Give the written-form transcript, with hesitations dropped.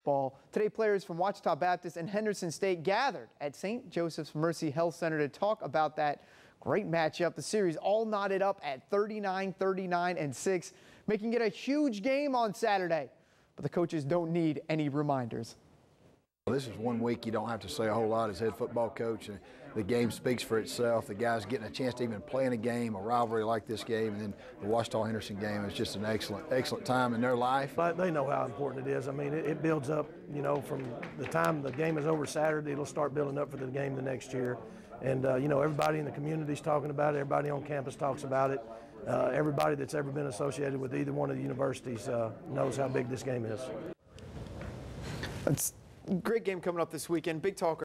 Ball. Today, players from Ouachita Baptist and Henderson State gathered at St. Joseph's Mercy Health Center to talk about that great matchup. The series all knotted up at 39, 39, and 6, making it a huge game on Saturday. But the coaches don't need any reminders. This is one week you don't have to say a whole lot as head football coach. And the game speaks for itself. The guys getting a chance to even play in a game, a rivalry like this game, and then the Ouachita-Henderson game is just an excellent time in their life. But they know how important it is. I mean, it builds up, you know, from the time the game is over Saturday, it'll start building up for the game the next year. And, you know, everybody in the community's talking about it. Everybody on campus talks about it. Everybody that's ever been associated with either one of the universities knows how big this game is. It's a great game coming up this weekend. Big talk.